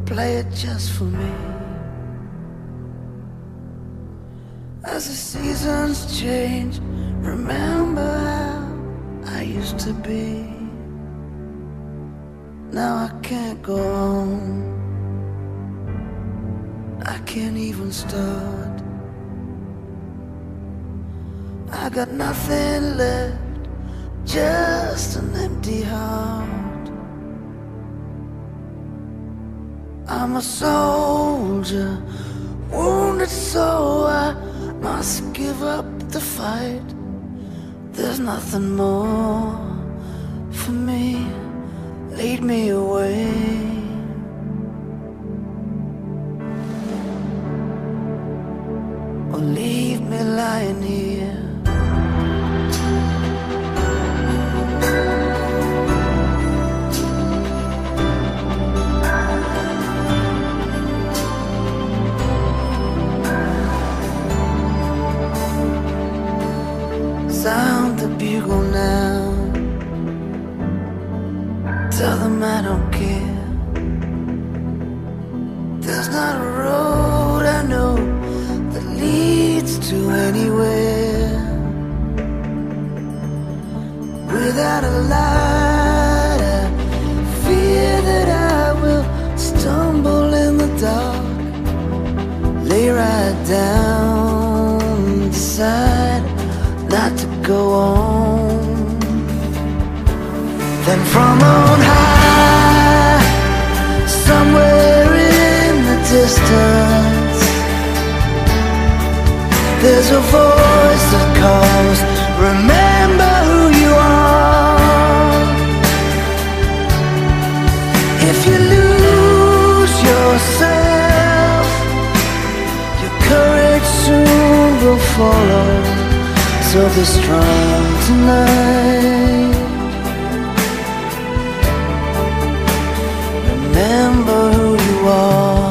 play it just for me. As the seasons change, remember how I used to be. Now I can't go on, I can't even start. I got nothing left, just an empty heart. I'm a soldier, wounded so I must give up the fight. There's nothing more for me, lead me away. Or leave me lying here. Sound the bugle now, tell them I don't care. There's not a road I know that leads to anywhere without a light. I fear that I will stumble in the dark, lay right down, decide not to go on. Then from on high, somewhere in the distance, there's a voice that calls, remember who you are. If you lose yourself, your courage soon will follow. So be strong tonight. Remember who you are.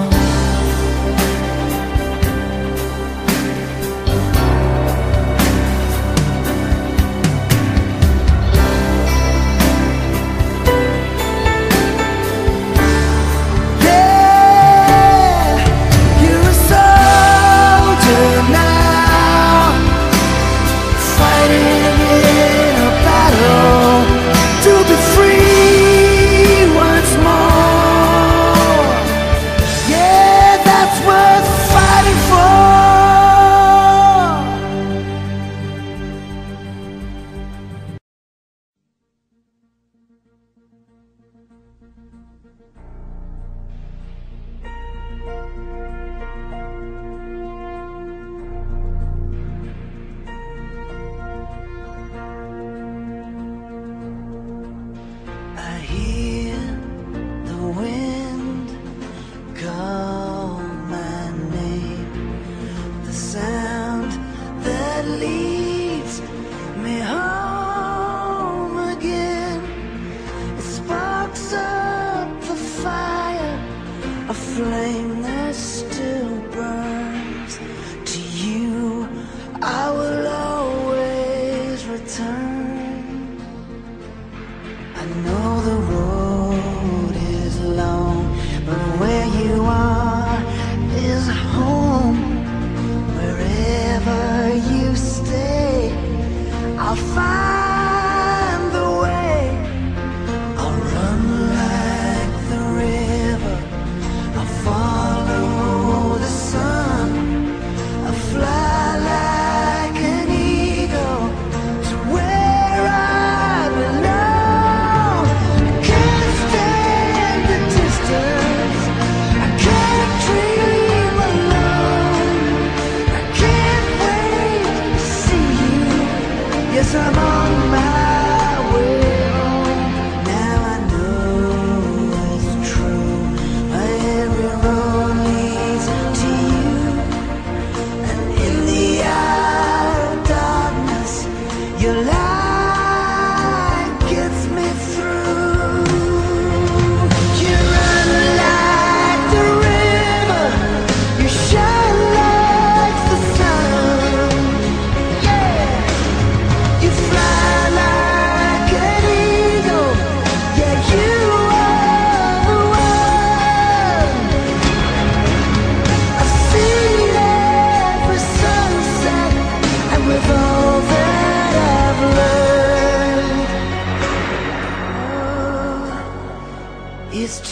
Leads me home again. It sparks up the fire, a flame that still burns. To you I will always return. I know the road is long, but where you are is home. Wherever you stay, I'll find the way. I'll run like the river, I'll follow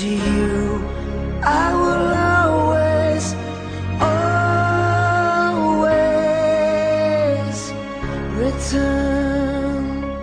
to you I will always, always return.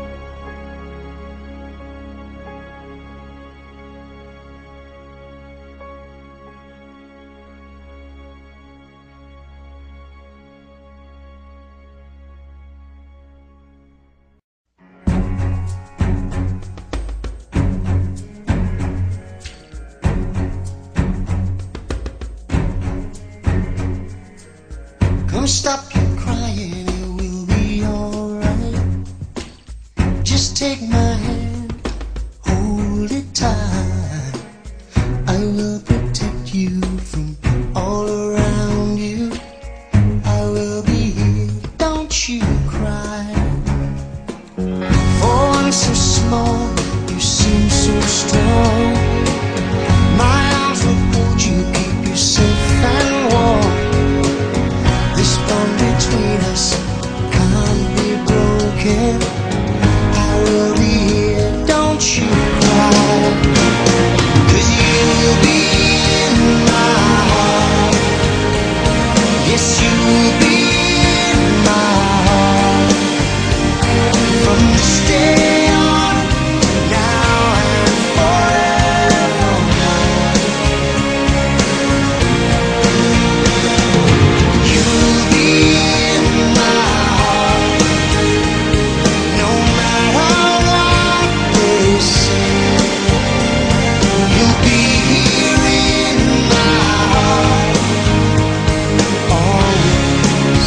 Come stop your crying, it will be alright. Just take my hand, hold it tight. I will protect you from all around you. I will be here, don't you cry. For I'm so small, you seem so strong. My arms will hold you, keep you safe and warm. This bond between us can't be broken. I will be here, don't you cry. 'Cause you will be in my heart. Yes, you will be in my heart. From this day on, now and forevermore. You will be in my heart. No matter what they say, you'll be here in my heart always.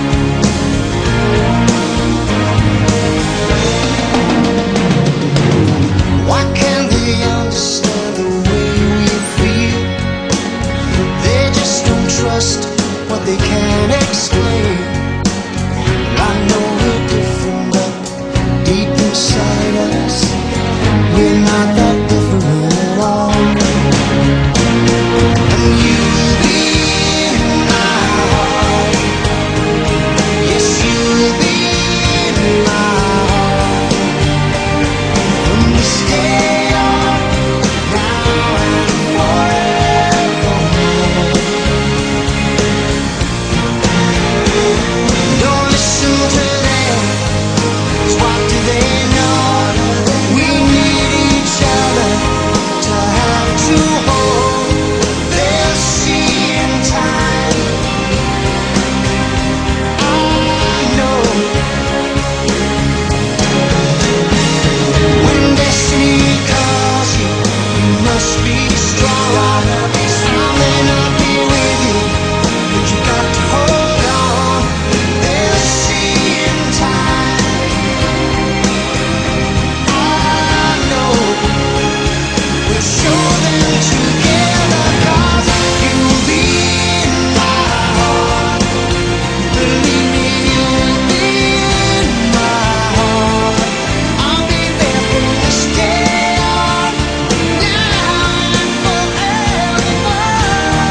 Why can't they understand the way we feel? They just don't trust what they can't explain. I know we're different, but deep inside us, we're not that different at all. And you will be in my heart. Yes, you will be in my heart. From this day on, now and forevermore. Don't listen to them, 'cause what do they know? We need each other to have to hold. They'll see in time. I know when destiny calls you, you must be strong. I may not be with you, but you got to hold on. They'll see in time. I know we'll show them together, 'cause you'll be in my heart. Believe me, you'll be in my heart. I'll be there from this day on, now and forevermore.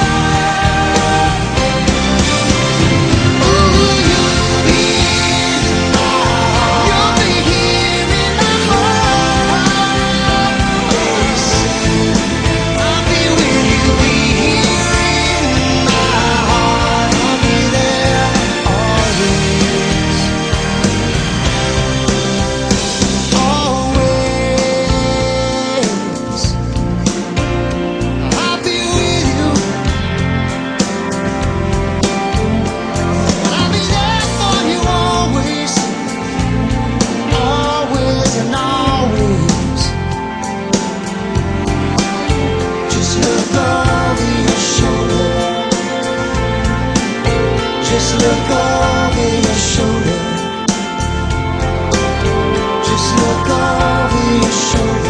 Ooh, you'll be in my heart. You'll be here in my heart always. I'll be with you, be here in my heart. I'll be there always, always. I'll be with you, and I'll be there for you always, always and always. Just look over your shoulder. Just look over your shoulder. Just look over your shoulder.